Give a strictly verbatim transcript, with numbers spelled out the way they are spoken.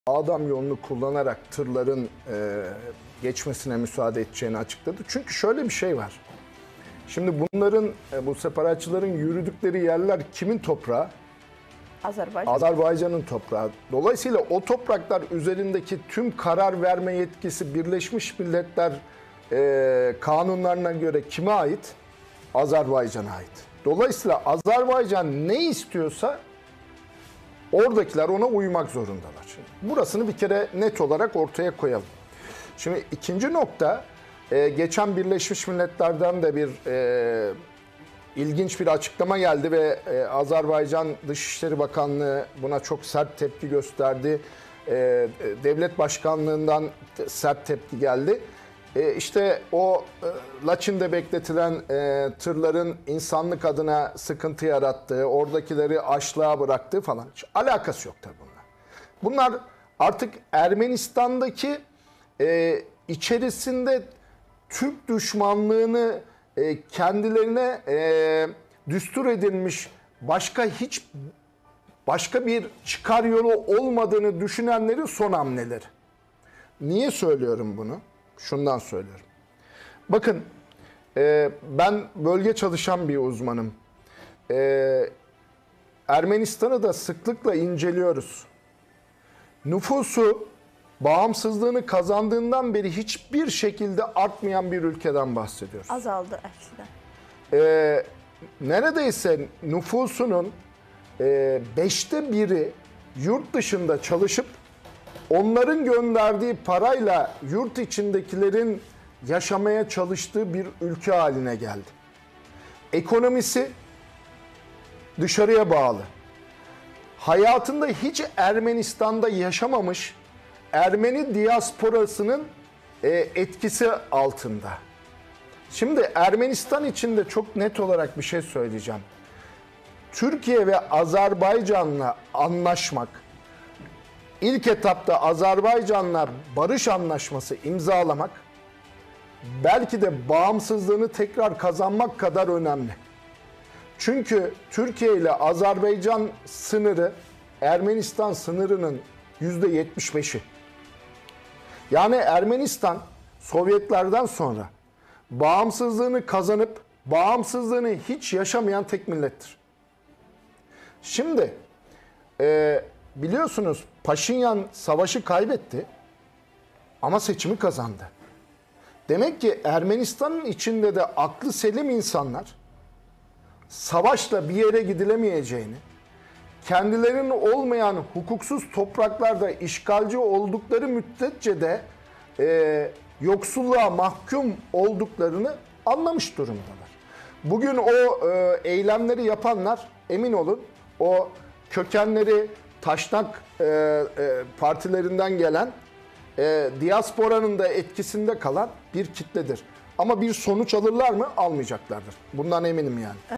Adam yolunu kullanarak tırların e, geçmesine müsaade edeceğini açıkladı. Çünkü şöyle bir şey var. Şimdi bunların, e, bu separatçıların yürüdükleri yerler kimin toprağı? Azerbaycan. Azerbaycan'ın toprağı. Dolayısıyla o topraklar üzerindeki tüm karar verme yetkisi Birleşmiş Milletler e, kanunlarına göre kime ait? Azerbaycan'a ait. Dolayısıyla Azerbaycan ne istiyorsa oradakiler ona uymak zorundalar. Şimdi burasını bir kere net olarak ortaya koyalım. Şimdi ikinci nokta, e, geçen Birleşmiş Milletler'den de bir e, ilginç bir açıklama geldi ve e, Azerbaycan Dışişleri Bakanlığı buna çok sert tepki gösterdi. E, devlet başkanlığından sert tepki geldi. E, işte o e, Laçin'de bekletilen e, tırların insanlık adına sıkıntı yarattığı, oradakileri açlığa bıraktığı falan hiç alakası yok tabii bunlar. Bunlar artık Ermenistan'daki e, içerisinde Türk düşmanlığını e, kendilerine e, düstur edilmiş başka hiç başka bir çıkar yolu olmadığını düşünenlerin son hamleleri. Niye söylüyorum bunu? Şundan söylüyorum. Bakın e, ben bölge çalışan bir uzmanım. E, Ermenistan'ı da sıklıkla inceliyoruz. Nüfusu bağımsızlığını kazandığından beri hiçbir şekilde artmayan bir ülkeden bahsediyoruz. Azaldı aslında. E, neredeyse nüfusunun e, beşte biri yurt dışında çalışıp onların gönderdiği parayla yurt içindekilerin yaşamaya çalıştığı bir ülke haline geldi. Ekonomisi dışarıya bağlı. Hayatında hiç Ermenistan'da yaşamamış Ermeni diasporasının etkisi altında. Şimdi Ermenistan için de çok net olarak bir şey söyleyeceğim. Türkiye ve Azerbaycan'la anlaşmak, İlk etapta Azerbaycan'la barış anlaşması imzalamak belki de bağımsızlığını tekrar kazanmak kadar önemli. Çünkü Türkiye ile Azerbaycan sınırı Ermenistan sınırının yüzde yetmiş beşi. Yani Ermenistan Sovyetlerden sonra bağımsızlığını kazanıp bağımsızlığını hiç yaşamayan tek millettir. Şimdi e, biliyorsunuz Paşinyan savaşı kaybetti ama seçimi kazandı. Demek ki Ermenistan'ın içinde de aklı selim insanlar savaşla bir yere gidilemeyeceğini, kendilerinin olmayan hukuksuz topraklarda işgalci oldukları müddetçe de e, yoksulluğa mahkum olduklarını anlamış durumdalar. Bugün o e, eylemleri yapanlar emin olun o kökenleri Taşnak e, e, partilerinden gelen e, diasporanın da etkisinde kalan bir kitledir. Ama bir sonuç alırlar mı? Almayacaklardır. Bundan eminim yani.